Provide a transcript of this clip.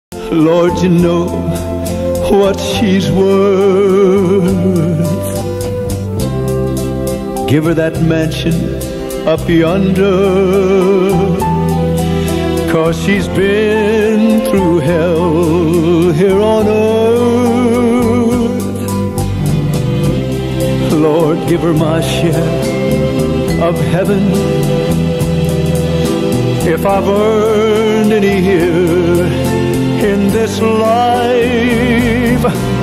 Lord, you know what she's worth. Give her that mansion up yonder, 'cause she's been through hell here on earth. Lord, give her my share of heaven, if I've earned any here in this life.